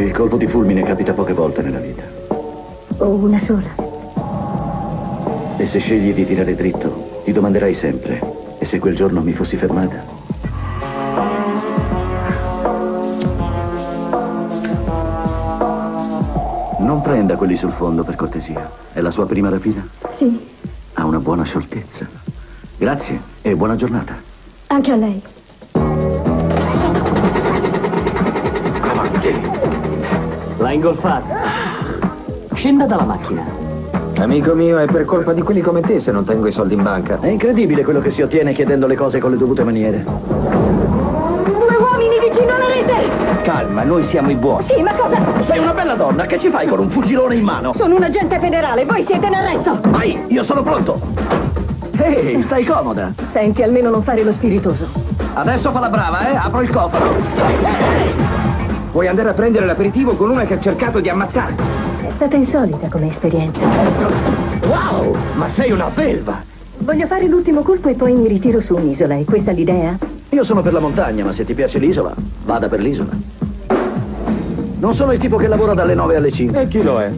Il colpo di fulmine capita poche volte nella vita. O una sola. E se scegli di tirare dritto, ti domanderai sempre: e se quel giorno mi fossi fermata? Non prenda quelli sul fondo, per cortesia. È la sua prima rapina? Sì. Ha una buona scioltezza. Grazie e buona giornata. Anche a lei. Avanti. L'ha ingolfata. Scenda dalla macchina. Amico mio, è per colpa di quelli come te se non tengo i soldi in banca. È incredibile quello che si ottiene chiedendo le cose con le dovute maniere. 2 uomini vicino alla rete! Calma, noi siamo i buoni. Sì, ma cosa? Sei una bella donna, che ci fai con un fucilone in mano? Sono un agente federale, voi siete in arresto! Vai, io sono pronto. Ehi, stai comoda. Senti, almeno non fare lo spiritoso. Adesso fa la brava, Apro il cofano. Vuoi andare a prendere l'aperitivo con una che ha cercato di ammazzarti? È stata insolita come esperienza. Wow, ma sei una belva. Voglio fare l'ultimo colpo e poi mi ritiro su un'isola. È questa l'idea? Io sono per la montagna, ma se ti piace l'isola, vada per l'isola. Non sono il tipo che lavora dalle 9 alle 5. E chi lo è?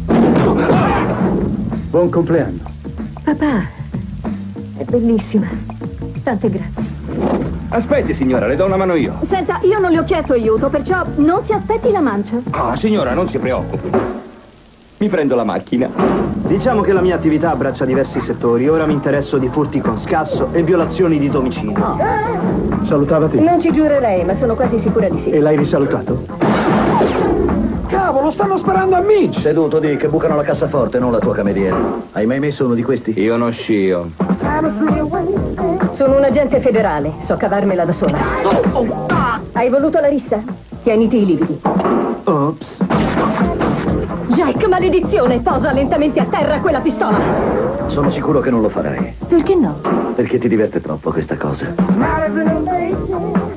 Buon compleanno. Papà, è bellissima. Tante grazie. Aspetti, signora, le do una mano io. Senta, io non le ho chiesto aiuto, perciò non si aspetti la mancia. Ah, signora, non si preoccupi. Mi prendo la macchina. Diciamo che la mia attività abbraccia diversi settori. Ora mi interesso di furti con scasso e violazioni di domicilio. Salutava te. Non ci giurerei, ma sono quasi sicura di sì. E l'hai risalutato? Cavolo, stanno sparando a Mitch! Seduto, Dick, bucano la cassaforte, non la tua cameriera. Hai mai messo uno di questi? Io non scio. Sono un agente federale, so cavarmela da sola. Hai voluto la rissa? Tieniti i lividi. Ops. Jack, maledizione! Posa lentamente a terra quella pistola! Sono sicuro che non lo farai. Perché no? Perché ti diverte troppo questa cosa.